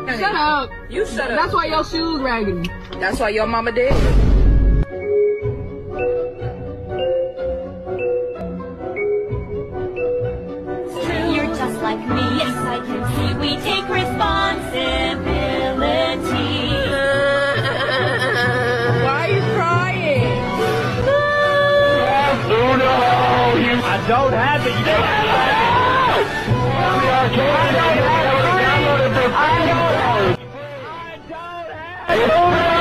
Shut up. You shut up. That's why your shoes raggedy. That's why your mama dead. You're just like me, yes I can see. We take responsibility. Why are you crying? I don't have it. You don't have it. I don't have it.